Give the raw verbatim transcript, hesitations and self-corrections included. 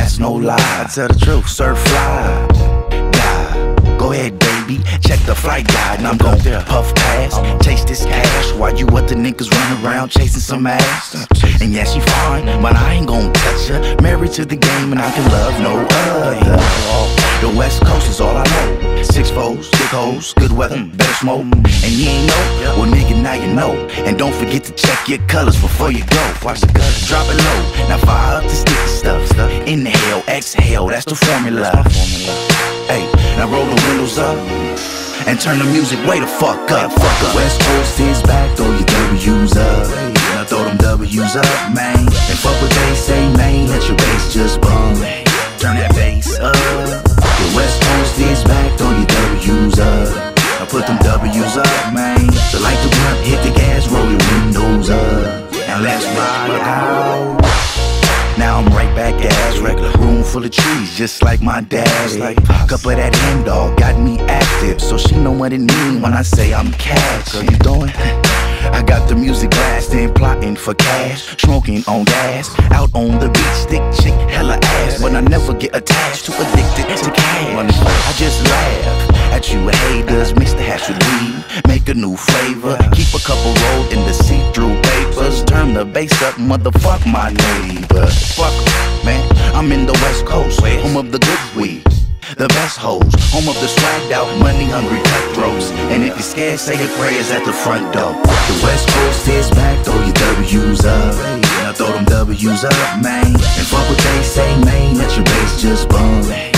that's no lie. I tell the truth, surf fly, die. Go ahead, baby, check the flight guide, and I'm gon' puff past, chase this cash while you other niggas run around chasing some ass. And yeah, she fine, but I ain't gon' touch her. Married to the game, and I can love no other. The West Coast is all I know. Six foes, big hoes, good weather, better smoke. And you ain't know, well nigga, now you know. And don't forget to check your colors before you go. Watch the colors, drop it low. Now fire up the sticky stuff. Inhale, exhale, that's the formula. Hey, now roll the windows up and turn the music way the fuck up. Fuck up. West Coast is back, throw your W's up. Now throw them W's up, man. And fuck what they say, man. Let your bass just bum. Turn that bass up. The West Coast is back, throw your W's up. Now put them W's up, man. So light the blunt, hit the gas, roll your windows up. Now let's ride out. Now I'm right back as regular. Room full of trees, just like my dad's. Like cup of that hen dog got me active, so she know what it mean when I say I'm cash. So you doing? I got the music blasting, plotting for cash, smoking on gas, out on the beach, thick chick, hella ass. But I never get attached to addicted to cash. I just laugh at you haters, mix the hash with weed, make a new flavor, keep a couple rolled in the see-through papers, turn the bass up, motherfuck my neighbor. Fuck, man, I'm in the West Coast, home of the good weed, the best hoes, home of the swagged out, money hungry cutthroats. And if you're scared, say your prayers at the front door. The West Coast is back, throw your W's up. Now throw them W's up, man. And fuck what they say, man, let your bass just bum.